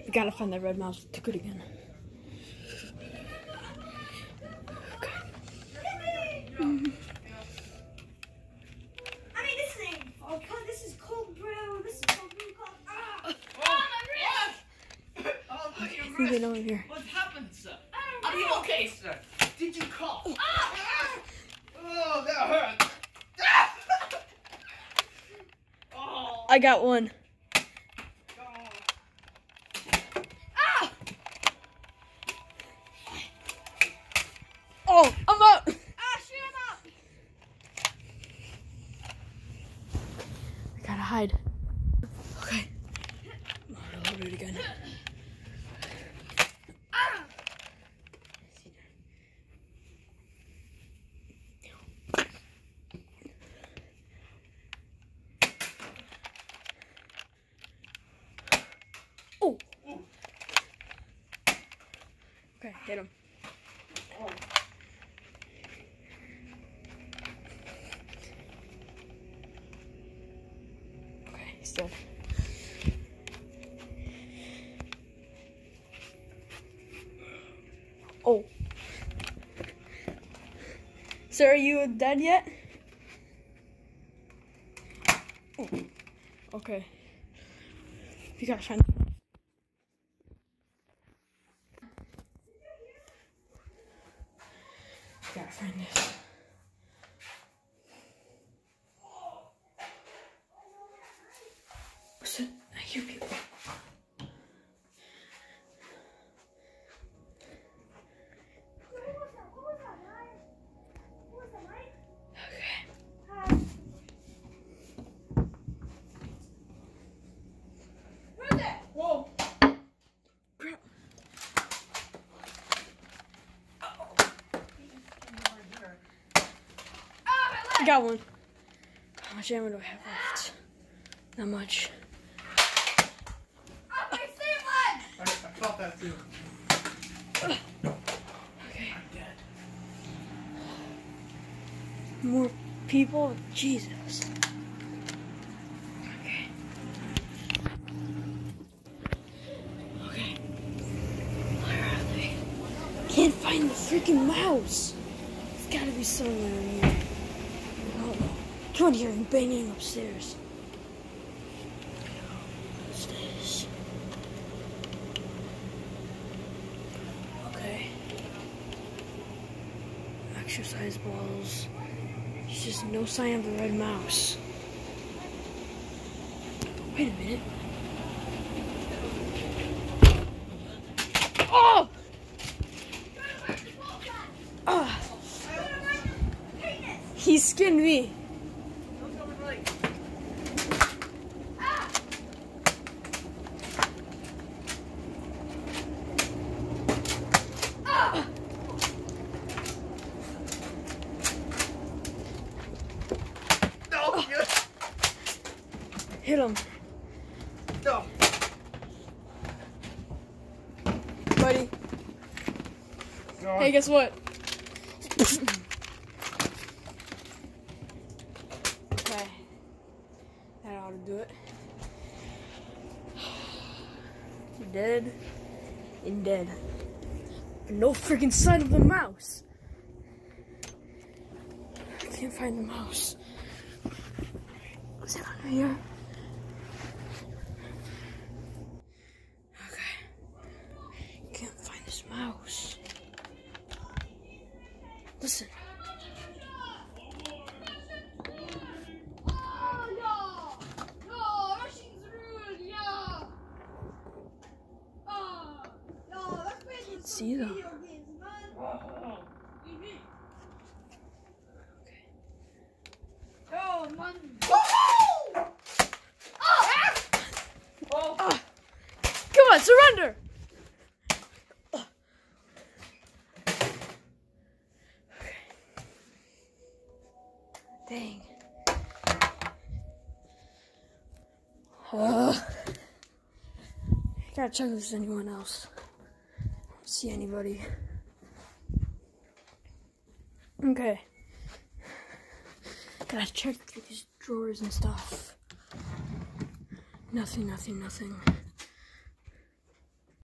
We gotta find that red mouse. Took it again. Okay. I mean, this ain't fault, cause this is cold brew. This is cold brew. Ah! Oh, my wrist! Oh, look, your I think wrist. they know I'm here. What happened, sir? Are you okay, sir? Did you cough? Oh, that hurt. Oh, I got one. Oh, I'm up. Ah, shoot him up! I gotta hide. Okay. I'm gonna load it again. Oh. Okay, hit him. Okay, he's dead. Oh. Sir, are you dead yet? Oh. Okay. You gotta find. Gotta find this. What's it? I hear people. whoa. Crap. I got one. How much ammo do I have left? Not much. Oh, I saved one! I felt that too. Okay. I'm dead. More people? Jesus. Okay. Okay. Where are they? Can't find the freaking mouse. It's gotta be somewhere in here. I don't know. Come on, hearing banging upstairs. What's this? Okay. Exercise balls. There's just no sign of the red mouse. Wait a minute. Oh! Ah! He skinned me. No, Hit him, no. buddy. No. Hey, guess what? Okay. That ought to do it. Dead and dead. And no freaking sign of the mouse. I can't find the mouse. Is it under here? Okay. Can't find this mouse. Listen. Can't see them. Oh, man. Come on, surrender! Dang. Gotta check if there's anyone else. I don't see anybody. Okay. Gotta check these drawers and stuff. Nothing.